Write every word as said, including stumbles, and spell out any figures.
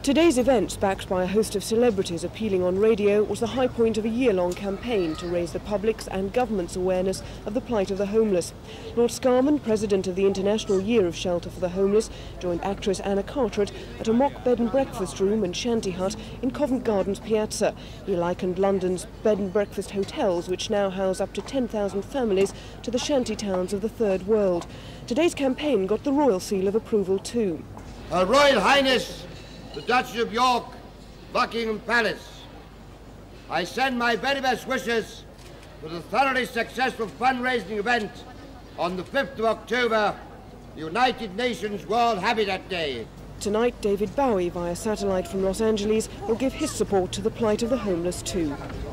Today's event, backed by a host of celebrities appealing on radio, was the high point of a year-long campaign to raise the public's and government's awareness of the plight of the homeless. Lord Scarman, president of the International Year of Shelter for the Homeless, joined actress Anna Carteret at a mock bed and breakfast room and shanty hut in Covent Garden's Piazza. He likened London's bed and breakfast hotels, which now house up to ten thousand families, to the shanty towns of the Third World. Today's campaign got the royal seal of approval too. Her Royal Highness, the Duchess of York, Buckingham Palace. I send my very best wishes for the thoroughly successful fundraising event on the fifth of October, the United Nations World Habitat Day. Tonight, David Bowie, via satellite from Los Angeles, will give his support to the plight of the homeless too.